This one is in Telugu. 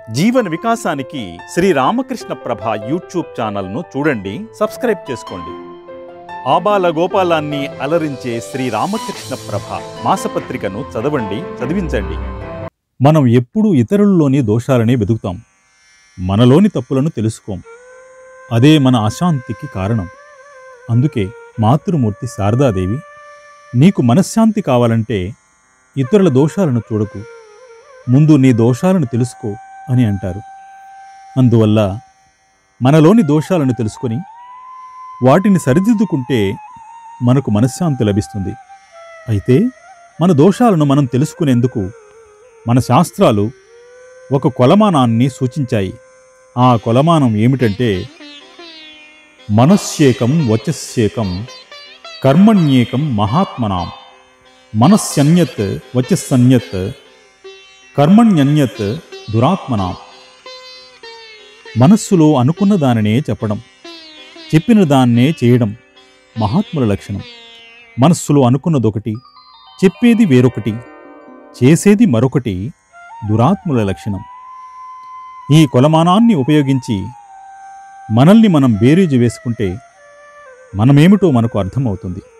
జీవన వికాసానికి శ్రీ రామకృష్ణ ప్రభ యూట్యూబ్ ఛానల్ను చూడండి, సబ్స్క్రైబ్ చేసుకోండి. ఆబాల గోపాలాన్ని అలరించే శ్రీ రామకృష్ణ ప్రభ మాసపత్రికను చదవండి, చదివించండి. మనం ఎప్పుడూ ఇతరుల్లోని దోషాలనే వెతుకుతాం, మనలోని తప్పులను తెలుసుకోం. అదే మన అశాంతికి కారణం. అందుకే మాతృమూర్తి శారదాదేవి, నీకు మనశ్శాంతి కావాలంటే ఇతరుల దోషాలను చూడకు, ముందు నీ దోషాలను తెలుసుకో అని అంటారు. అందువల్ల మనలోని దోషాలను తెలుసుకొని వాటిని సరిదిద్దుకుంటే మనకు మనశ్శాంతి లభిస్తుంది. అయితే మన దోషాలను మనం తెలుసుకునేందుకు మన శాస్త్రాలు ఒక కొలమానాన్ని సూచించాయి. ఆ కొలమానం ఏమిటంటే, మనస్యేకం వచస్యేకం కర్మణ్యేకం మహాత్మనాం, మనస్యన్యత్ వచస్సన్యత్ కర్మణ్యన్యత్ దురాత్మనాం. మనస్సులో అనుకున్న దానినే చెప్పడం, చెప్పిన దాన్నే చేయడం మహాత్ముల లక్షణం. మనస్సులో అనుకున్నదొకటి, చెప్పేది వేరొకటి, చేసేది మరొకటి దురాత్ముల లక్షణం. ఈ కొలమానాన్ని ఉపయోగించి మనల్ని మనం బేరీజు వేసుకుంటే మనమేమిటో మనకు అర్థమవుతుంది.